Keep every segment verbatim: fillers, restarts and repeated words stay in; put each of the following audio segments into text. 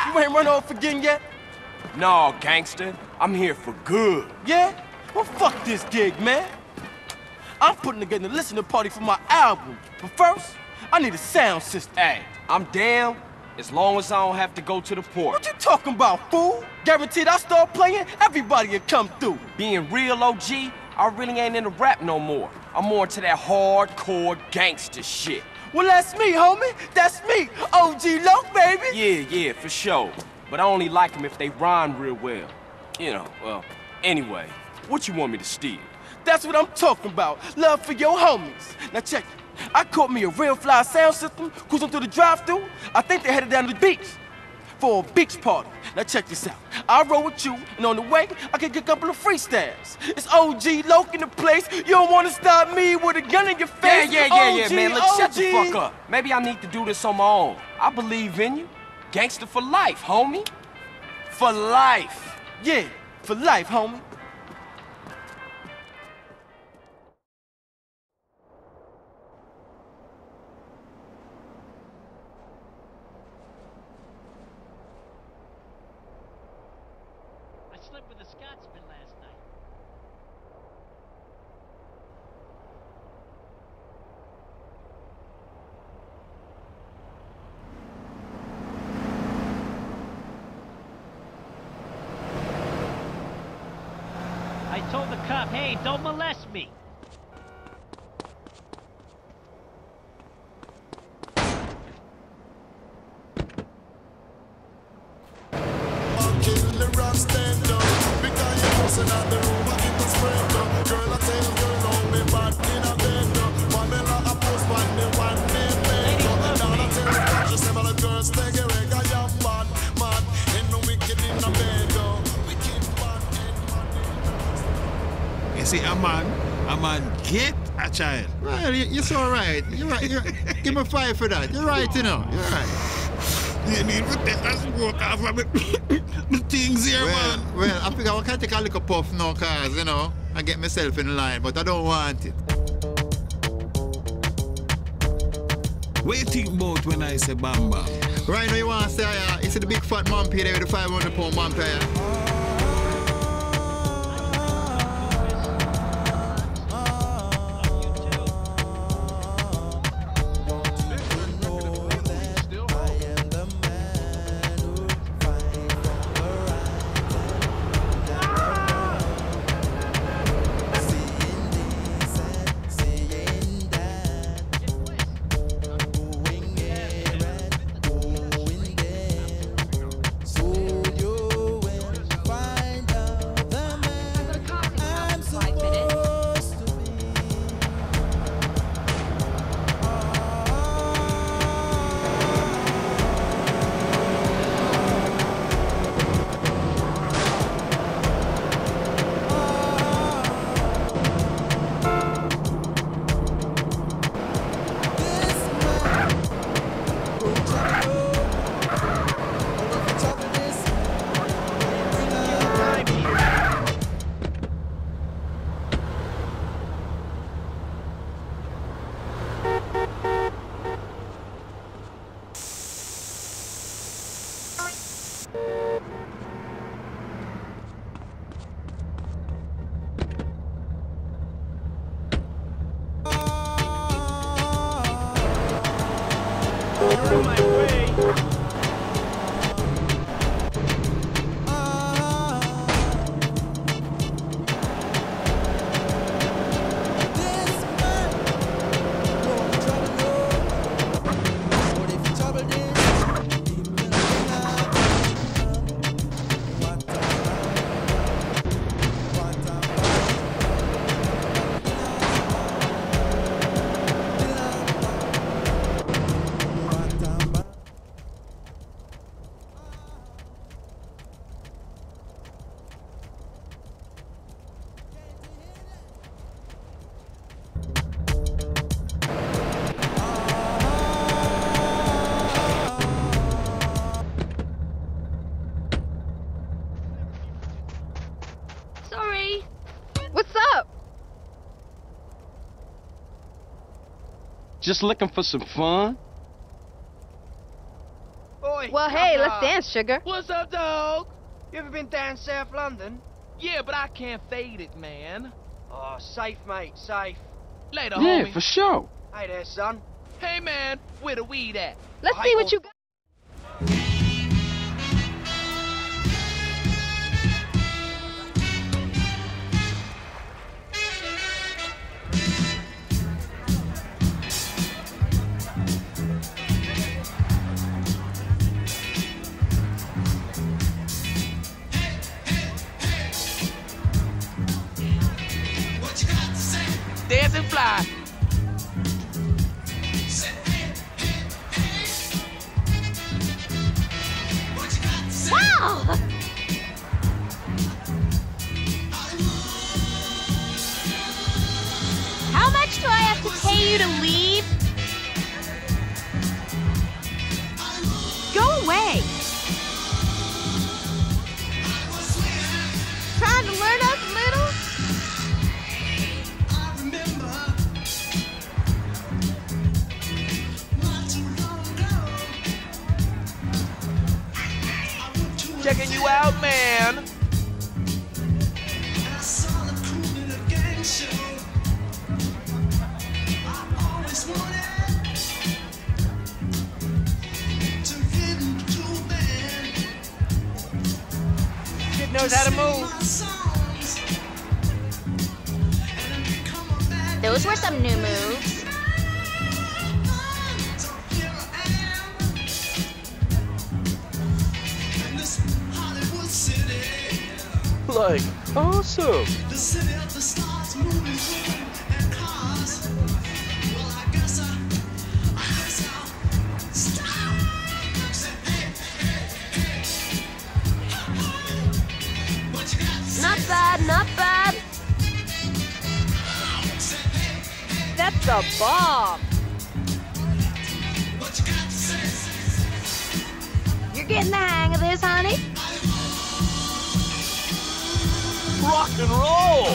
You ain't run off again yet? No, gangster. I'm here for good. Yeah? Well, fuck this gig, man. I'm putting together a listening party for my album. But first, I need a sound system. Hey, I'm down as long as I don't have to go to the port. What you talking about, fool? Guaranteed I start playing, everybody will come through. Being real, O G, I really ain't into rap no more. I'm more into that hardcore gangster shit. Well, that's me, homie. That's me, O G Loc, baby. Yeah, yeah, for sure. But I only like them if they rhyme real well. You know, well, anyway, what you want me to steal? That's what I'm talking about. Love for your homies. Now check it. I caught me a real fly sound system, cruising through the drive-thru. I think they headed down to the beach for a beach party. Now check this out. I'll roll with you, and on the way, I can get a couple of freestyles. It's O G Loc in the place. You don't want to stop me with a gun in your face. Yeah, yeah, yeah, yeah, O G, man. Look, shut the O G. fuck up. Maybe I need to do this on my own. I believe in you. Gangster for life, homie. For life. Yeah, for life, homie. I slept with a Scotsman last night. I told the cop, hey, don't molest me. You see, a man, a man get a child. Well, you, you're so right. You're right. You're, give me five for that. You're right, you know. You're right. You need to take that smoke off of me. The things here, Well, man. well, I figure I can take a little puff now, cause, you know, I get myself in line, but I don't want it. What you think about when I say bam bam? Right now, you want to say, uh, you see the big fat man pay there with the five hundred pound man pay? You're on my way. Sorry. What's up? Just looking for some fun? Oi, What? Well, hey, let's dance, sugar. What's up, dog? You ever been down South London? Yeah, but I can't fade it, man. Oh, safe, mate, safe. Later, Yeah, homie. for sure. Hey there, son. Hey, man, where the weed at? Let's I see what will- you got. Dance and fly. Wow! How much do I have to pay you to leave? Go away. Trying to learn us little? Checking you out, man. Kid knows how to move. Those were some new moves. Like, awesome. Not bad, not bad. That's a bomb. You're getting the hang of this, honey? Rock and roll.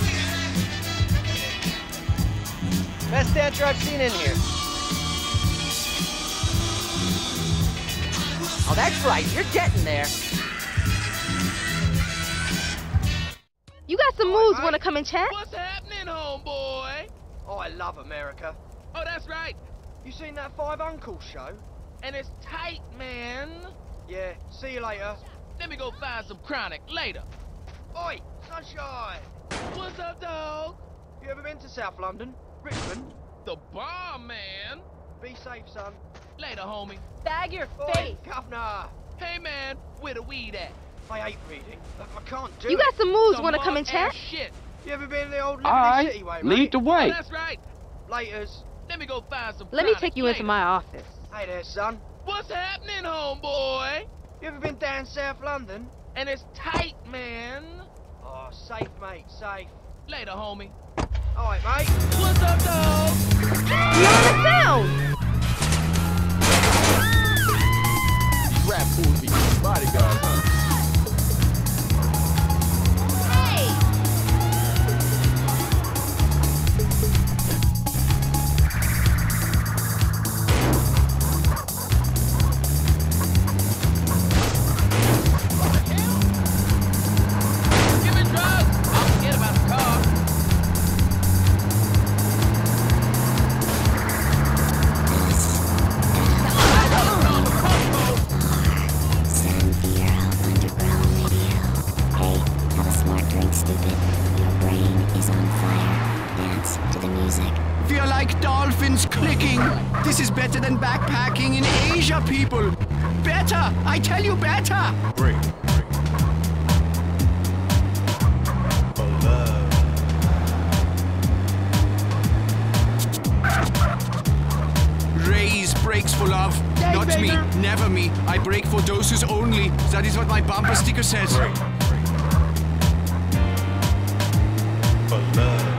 Best dancer I've seen in here. Oh, that's right. You're getting there. You got some moves. Wanna come and chat? What's happening, homeboy? Oh, I love America. Oh, that's right. You seen that Five Uncles show? And it's tight, man. Yeah, see you later. Let me go find some chronic later. Oi, Sunshine! What's up, dog? You ever been to South London? Richmond? The bomb, man. Be safe, son. Later, homie. Bag your Oi, governor! Hey, man, where the weed at? I hate reading. I, I can't do You it. got some moves. Some Wanna come and mob-ass chat? Shit. You ever been the old All Liberty right, City way, lead mate? the Oh, way. that's right. Laters. Let me go find some Let me chronic take you into later. my office. Hey there, son. What's happening, homeboy? You ever been down South London? And it's tight, man. Oh, safe, mate, safe. Later, homie. All right, mate. What's up, dog? You on the sound? Rap movie. Bodyguard, huh? Hey! Give me drugs. I'll forget about the car. Sanvier Underground Radio. Hey, have a smart drink, stupid. Your brain is on fire. Dance to the music. Feel like dolphins clicking. This is better than backpacking in Asia, people. Better! I tell you, better! Break. For love. Raise breaks for love. Not me, never me. I break for doses only. That is what my bumper sticker says. For love.